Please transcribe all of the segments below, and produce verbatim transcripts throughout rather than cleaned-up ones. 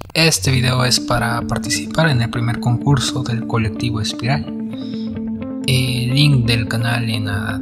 Este video es para participar en el primer concurso del colectivo Espiral. El link del canal en la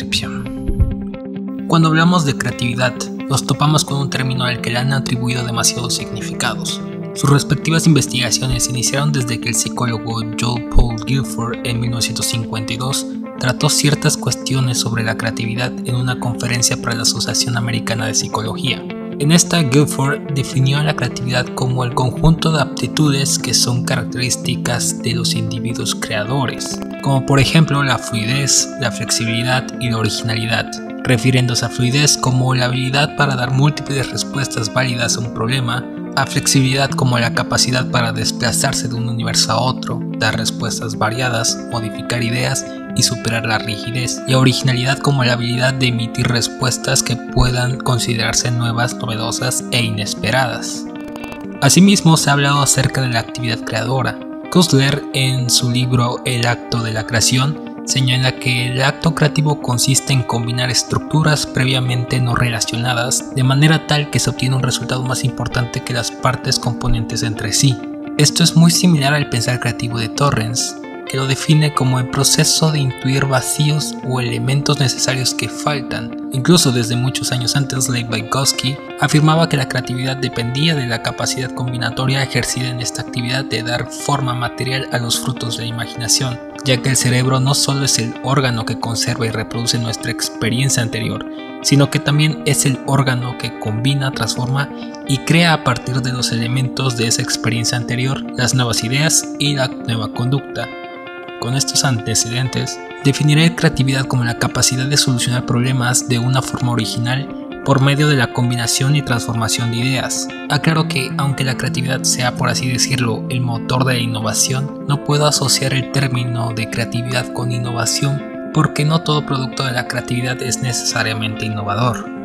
descripción. Cuando hablamos de creatividad, nos topamos con un término al que le han atribuido demasiados significados. Sus respectivas investigaciones iniciaron desde que el psicólogo Joel Paul Guilford en mil novecientos cincuenta y dos trató ciertas cuestiones sobre la creatividad en una conferencia para la Asociación Americana de Psicología. En esta, Guilford definió a la creatividad como el conjunto de aptitudes que son características de los individuos creadores, como por ejemplo la fluidez, la flexibilidad y la originalidad, refiriéndose a fluidez como la habilidad para dar múltiples respuestas válidas a un problema, a flexibilidad como la capacidad para desplazarse de un universo a otro, dar respuestas variadas, modificar ideas y superar la rigidez, y a originalidad como la habilidad de emitir respuestas que puedan considerarse nuevas, novedosas e inesperadas. Asimismo, se ha hablado acerca de la actividad creadora. Kussler, en su libro El acto de la creación, señala que el acto creativo consiste en combinar estructuras previamente no relacionadas de manera tal que se obtiene un resultado más importante que las partes componentes entre sí. Esto es muy similar al pensar creativo de Torrens, que lo define como el proceso de intuir vacíos o elementos necesarios que faltan. Incluso desde muchos años antes, Lev Vygotsky afirmaba que la creatividad dependía de la capacidad combinatoria ejercida en esta actividad de dar forma material a los frutos de la imaginación, ya que el cerebro no solo es el órgano que conserva y reproduce nuestra experiencia anterior, sino que también es el órgano que combina, transforma y crea a partir de los elementos de esa experiencia anterior las nuevas ideas y la nueva conducta. Con estos antecedentes, definiré creatividad como la capacidad de solucionar problemas de una forma original por medio de la combinación y transformación de ideas. Aclaro que, aunque la creatividad sea, por así decirlo, el motor de la innovación, no puedo asociar el término de creatividad con innovación, porque no todo producto de la creatividad es necesariamente innovador.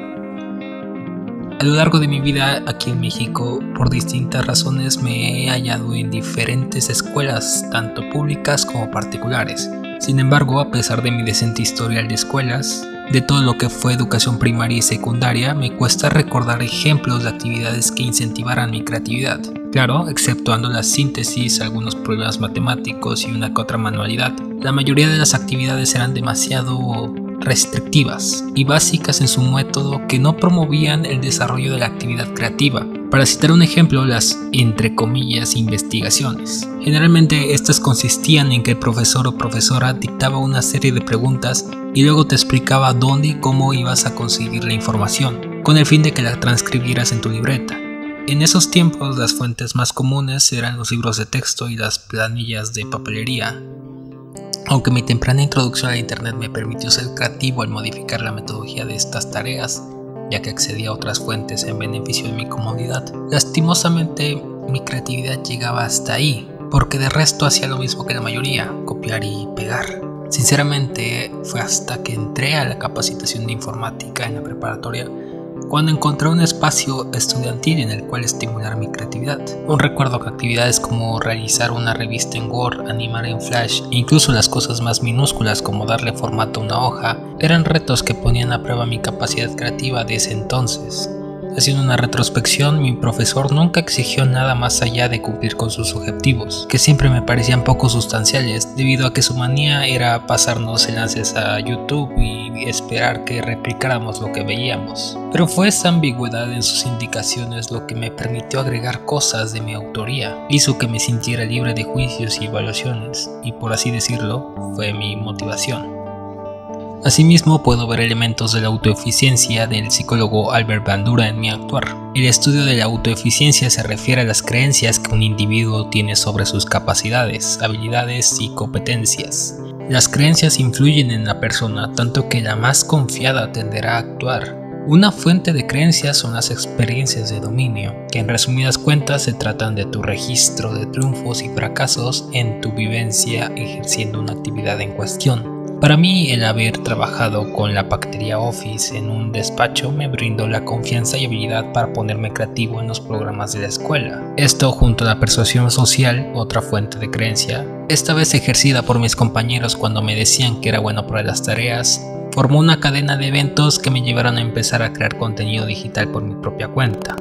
A lo largo de mi vida aquí en México, por distintas razones me he hallado en diferentes escuelas, tanto públicas como particulares. Sin embargo, a pesar de mi decente historial de escuelas, de todo lo que fue educación primaria y secundaria, me cuesta recordar ejemplos de actividades que incentivaran mi creatividad. Claro, exceptuando la síntesis, algunos problemas matemáticos y una que otra manualidad. La mayoría de las actividades eran demasiado restrictivas y básicas en su método que no promovían el desarrollo de la actividad creativa. Para citar un ejemplo, las entre comillas investigaciones. Generalmente estas consistían en que el profesor o profesora dictaba una serie de preguntas y luego te explicaba dónde y cómo ibas a conseguir la información, con el fin de que la transcribieras en tu libreta. En esos tiempos las fuentes más comunes eran los libros de texto y las planillas de papelería. Aunque mi temprana introducción a internet me permitió ser creativo al modificar la metodología de estas tareas, ya que accedía a otras fuentes en beneficio de mi comodidad, lastimosamente mi creatividad llegaba hasta ahí, porque de resto hacía lo mismo que la mayoría, copiar y pegar. Sinceramente, fue hasta que entré a la capacitación de informática en la preparatoria cuando encontré un espacio estudiantil en el cual estimular mi creatividad. Aún recuerdo que actividades como realizar una revista en Word, animar en Flash e incluso las cosas más minúsculas como darle formato a una hoja eran retos que ponían a prueba mi capacidad creativa de ese entonces. Haciendo una retrospección, mi profesor nunca exigió nada más allá de cumplir con sus objetivos, que siempre me parecían poco sustanciales, debido a que su manía era pasarnos enlaces a YouTube y esperar que replicáramos lo que veíamos. Pero fue esa ambigüedad en sus indicaciones lo que me permitió agregar cosas de mi autoría, hizo que me sintiera libre de juicios y evaluaciones, y por así decirlo, fue mi motivación. Asimismo, puedo ver elementos de la autoeficiencia del psicólogo Albert Bandura en mi actuar. El estudio de la autoeficiencia se refiere a las creencias que un individuo tiene sobre sus capacidades, habilidades y competencias. Las creencias influyen en la persona, tanto que la más confiada tenderá a actuar. Una fuente de creencias son las experiencias de dominio, que en resumidas cuentas se tratan de tu registro de triunfos y fracasos en tu vivencia ejerciendo una actividad en cuestión. Para mí, el haber trabajado con la Bacteria Office en un despacho me brindó la confianza y habilidad para ponerme creativo en los programas de la escuela. Esto, junto a la persuasión social, otra fuente de creencia, esta vez ejercida por mis compañeros cuando me decían que era bueno para las tareas, formó una cadena de eventos que me llevaron a empezar a crear contenido digital por mi propia cuenta.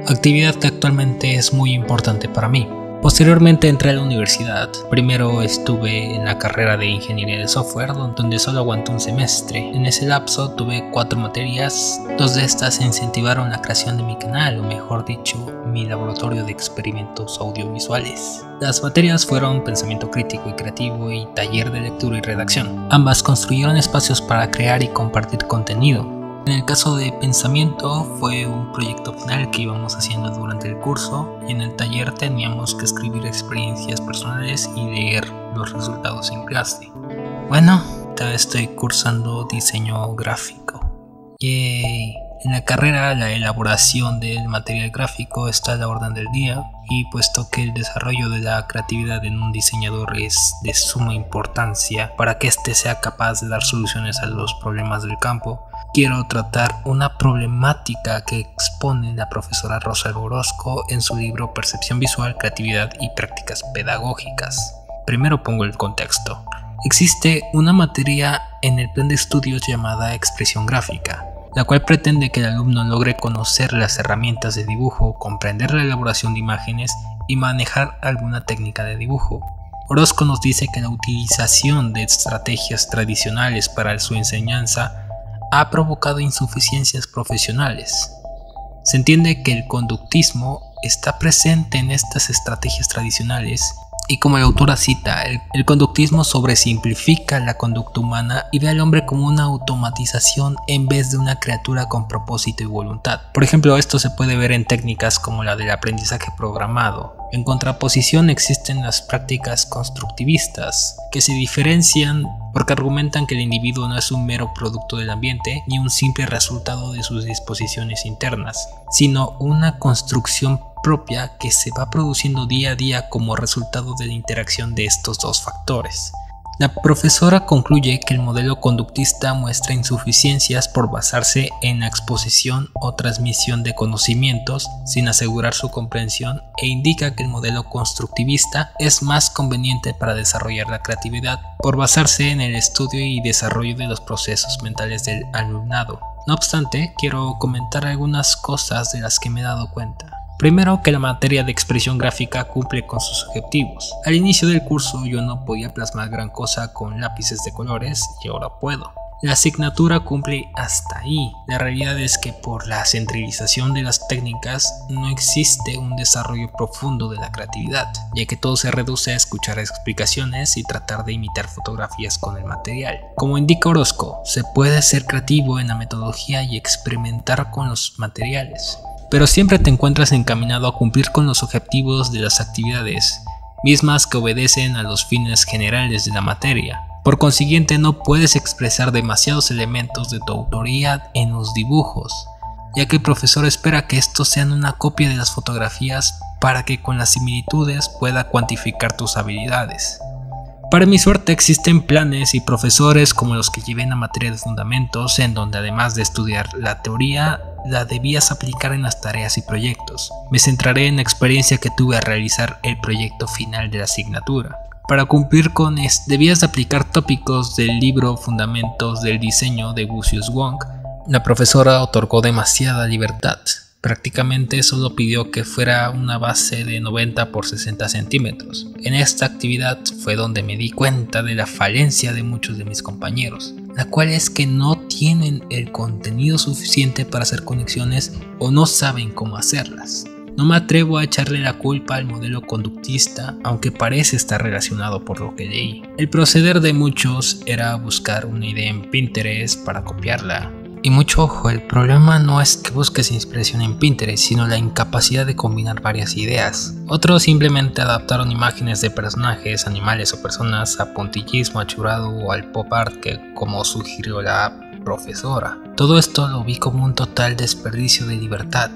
actividad que actualmente es muy importante para mí. Posteriormente entré a la universidad. Primero estuve en la carrera de ingeniería de software, donde solo aguanté un semestre. En ese lapso tuve cuatro materias. Dos de estas incentivaron la creación de mi canal, o mejor dicho, mi laboratorio de experimentos audiovisuales. Las materias fueron pensamiento crítico y creativo y taller de lectura y redacción. Ambas construyeron espacios para crear y compartir contenido. En el caso de pensamiento fue un proyecto final que íbamos haciendo durante el curso, y en el taller teníamos que escribir experiencias personales y leer los resultados en clase. Bueno, ahorita estoy cursando diseño gráfico. Yay. En la carrera la elaboración del material gráfico está a la orden del día, y puesto que el desarrollo de la creatividad en un diseñador es de suma importancia para que éste sea capaz de dar soluciones a los problemas del campo, quiero tratar una problemática que expone la profesora Rosalba Orozco en su libro Percepción Visual, Creatividad y Prácticas Pedagógicas. Primero pongo el contexto. Existe una materia en el plan de estudios llamada expresión gráfica, la cual pretende que el alumno logre conocer las herramientas de dibujo, comprender la elaboración de imágenes y manejar alguna técnica de dibujo. Orozco nos dice que la utilización de estrategias tradicionales para su enseñanza ha provocado insuficiencias profesionales. Se entiende que el conductismo está presente en estas estrategias tradicionales, y como la autora cita, el, el conductismo sobresimplifica la conducta humana y ve al hombre como una automatización en vez de una criatura con propósito y voluntad. Por ejemplo, esto se puede ver en técnicas como la del aprendizaje programado. En contraposición existen las prácticas constructivistas, que se diferencian porque argumentan que el individuo no es un mero producto del ambiente ni un simple resultado de sus disposiciones internas, sino una construcción propia que se va produciendo día a día como resultado de la interacción de estos dos factores. La profesora concluye que el modelo conductista muestra insuficiencias por basarse en la exposición o transmisión de conocimientos sin asegurar su comprensión, e indica que el modelo constructivista es más conveniente para desarrollar la creatividad por basarse en el estudio y desarrollo de los procesos mentales del alumnado. No obstante, quiero comentar algunas cosas de las que me he dado cuenta. Primero, que la materia de expresión gráfica cumple con sus objetivos. Al inicio del curso yo no podía plasmar gran cosa con lápices de colores, y ahora puedo. La asignatura cumple hasta ahí. La realidad es que por la centralización de las técnicas no existe un desarrollo profundo de la creatividad, ya que todo se reduce a escuchar explicaciones y tratar de imitar fotografías con el material. Como indica Orozco, se puede ser creativo en la metodología y experimentar con los materiales, pero siempre te encuentras encaminado a cumplir con los objetivos de las actividades, mismas que obedecen a los fines generales de la materia. Por consiguiente, no puedes expresar demasiados elementos de tu autoría en los dibujos, ya que el profesor espera que estos sean una copia de las fotografías para que con las similitudes pueda cuantificar tus habilidades. Para mi suerte existen planes y profesores como los que llevé en la materia de fundamentos, en donde además de estudiar la teoría, la debías aplicar en las tareas y proyectos. Me centraré en la experiencia que tuve al realizar el proyecto final de la asignatura. Para cumplir con esto, debías de aplicar tópicos del libro Fundamentos del Diseño de Lucius Wong. La profesora otorgó demasiada libertad. Prácticamente solo pidió que fuera una base de noventa por sesenta centímetros. En esta actividad fue donde me di cuenta de la falencia de muchos de mis compañeros, la cual es que no tienen el contenido suficiente para hacer conexiones o no saben cómo hacerlas. No me atrevo a echarle la culpa al modelo conductista, aunque parece estar relacionado por lo que leí. El proceder de muchos era buscar una idea en Pinterest para copiarla. Y mucho ojo, el problema no es que busques inspiración en Pinterest, sino la incapacidad de combinar varias ideas. Otros simplemente adaptaron imágenes de personajes, animales o personas a puntillismo achurado o al pop art, que como sugirió la profesora. Todo esto lo vi como un total desperdicio de libertad.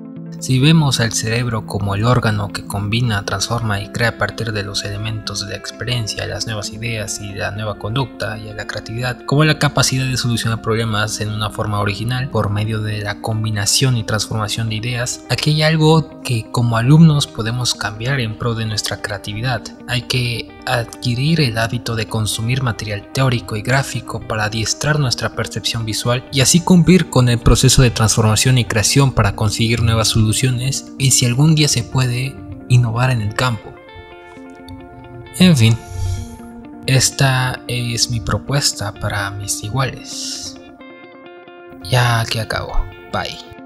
Si vemos al cerebro como el órgano que combina, transforma y crea a partir de los elementos de la experiencia, las nuevas ideas y la nueva conducta, y a la creatividad como la capacidad de solucionar problemas en una forma original por medio de la combinación y transformación de ideas, aquí hay algo que como alumnos podemos cambiar en pro de nuestra creatividad. Hay que adquirir el hábito de consumir material teórico y gráfico para adiestrar nuestra percepción visual y así cumplir con el proceso de transformación y creación para conseguir nuevas soluciones y, si algún día se puede, innovar en el campo. En fin, esta es mi propuesta para mis iguales. Ya que acabo. Bye.